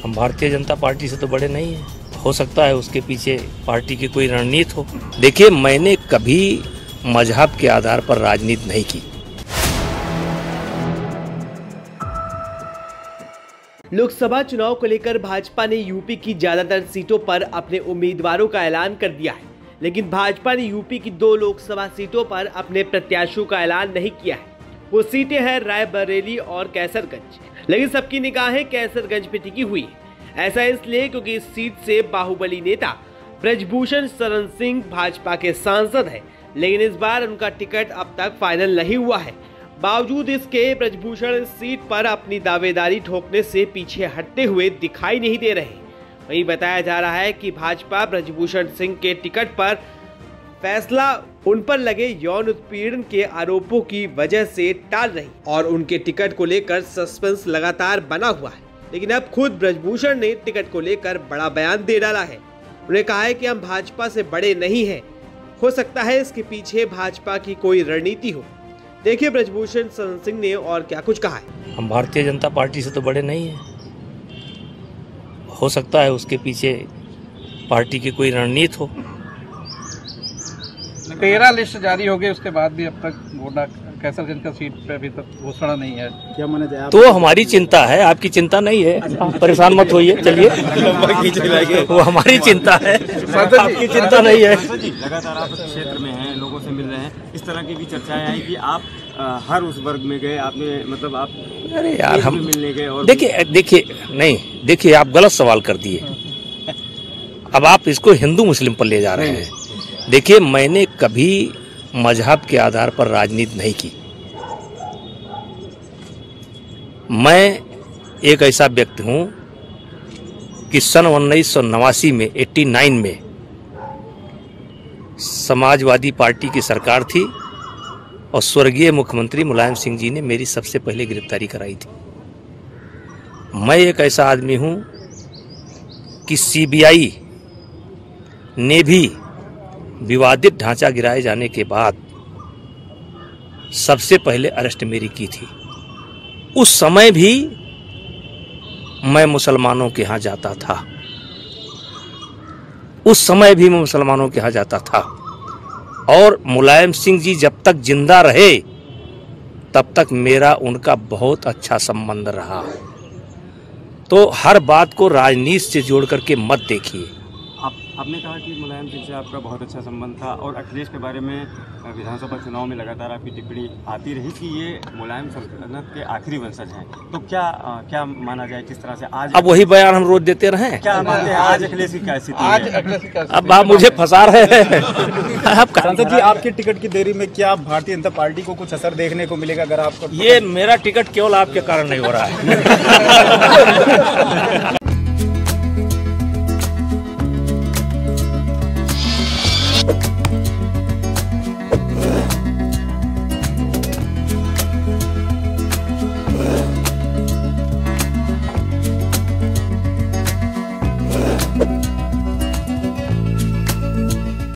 हम भारतीय जनता पार्टी से तो बड़े नहीं हैं। हो सकता है उसके पीछे पार्टी की कोई रणनीति हो। देखिए, मैंने कभी मजहब के आधार पर राजनीति नहीं की। लोकसभा चुनाव को लेकर भाजपा ने यूपी की ज्यादातर सीटों पर अपने उम्मीदवारों का ऐलान कर दिया है, लेकिन भाजपा ने यूपी की 2 लोकसभा सीटों पर अपने प्रत्याशियों का ऐलान नहीं किया है। वो सीटें हैं रायबरेली और कैसरगंज, लेकिन सबकी निगाहें कैसरगंज पे टिकी हुई है। ऐसा इसलिए क्योंकि इस सीट से बाहुबली नेता ब्रजभूषण शरण सिंह भाजपा के सांसद हैं, लेकिन इस बार उनका टिकट अब तक फाइनल नहीं हुआ है। बावजूद इसके ब्रजभूषण इस सीट पर अपनी दावेदारी ठोकने से पीछे हटते हुए दिखाई नहीं दे रहे। वहीं बताया जा रहा है कि भाजपा ब्रजभूषण सिंह के टिकट पर फैसला उन पर लगे यौन उत्पीड़न के आरोपों की वजह से टाल रही और उनके टिकट को लेकर सस्पेंस लगातार बना हुआ है। लेकिन अब खुद ब्रजभूषण ने टिकट को लेकर बड़ा बयान दे डाला है। उन्हें कहा है कि हम भाजपा से बड़े नहीं हैं, हो सकता है इसके पीछे भाजपा की कोई रणनीति हो। देखिए ब्रजभूषण शरण सिंह ने और क्या कुछ कहा है। हम भारतीय जनता पार्टी से तो बड़े नहीं हैं। हो सकता है उसके पीछे पार्टी की कोई रणनीति हो। 13 लिस्ट जारी हो गई, उसके बाद भी अब तक गोंडा कैसरगंज का सीट पे अभी तक घोषणा नहीं है। क्या माना जाए? तो हमारी चिंता है, आपकी चिंता नहीं है। परेशान मत होइए, चलिए। वो हमारी चिंता है, आपकी चिंता नहीं है। लगातार आप क्षेत्र में हैं, लोगों से मिल रहे हैं, इस तरह की भी चर्चाएं आई कि आप हर उस वर्ग में गए, आपने मतलब आप अरे यार हम मिलने गए और देखिए आप गलत सवाल कर दिए। अब आप इसको हिंदू मुस्लिम पर ले जा रहे हैं। देखिए, मैंने कभी मजहब के आधार पर राजनीति नहीं की। मैं एक ऐसा व्यक्ति हूं कि सन 1989 में 89 में समाजवादी पार्टी की सरकार थी और स्वर्गीय मुख्यमंत्री मुलायम सिंह जी ने मेरी सबसे पहले गिरफ्तारी कराई थी। मैं एक ऐसा आदमी हूं कि सीबीआई ने भी विवादित ढांचा गिराए जाने के बाद सबसे पहले अरेस्ट मेरी की थी। उस समय भी मैं मुसलमानों के यहाँ जाता था। और मुलायम सिंह जी जब तक जिंदा रहे तब तक मेरा उनका बहुत अच्छा संबंध रहा। तो हर बात को राजनीति से जोड़ करके मत देखिए। आपने कहा कि मुलायम सिंह से आपका बहुत अच्छा संबंध था और अखिलेश के बारे में विधानसभा चुनाव में लगातार आपकी टिप्पणी आती रही कि ये मुलायम सल्तनत के आखिरी वंशज हैं। तो क्या माना जाए, किस तरह से आज अब वही बयान हम रोज देते रहे? क्या मानते हैं आज अखिलेश की क्या स्थिति? अब आप मुझे फंसा रहे हैं। सांसद जी, आपके टिकट की देरी में क्या भारतीय जनता पार्टी को कुछ असर देखने को मिलेगा अगर आपको? ये मेरा टिकट केवल आपके कारण नहीं हो रहा है।